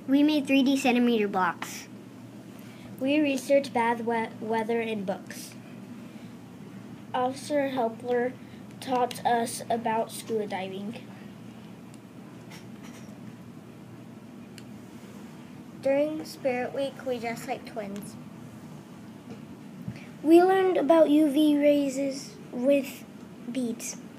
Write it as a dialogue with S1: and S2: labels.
S1: We made 3D centimeter blocks.
S2: We researched bad weather in books. Officer Helpler taught us about scuba diving.
S1: During Spirit Week, we dressed like twins.
S2: We learned about UV rays with beads.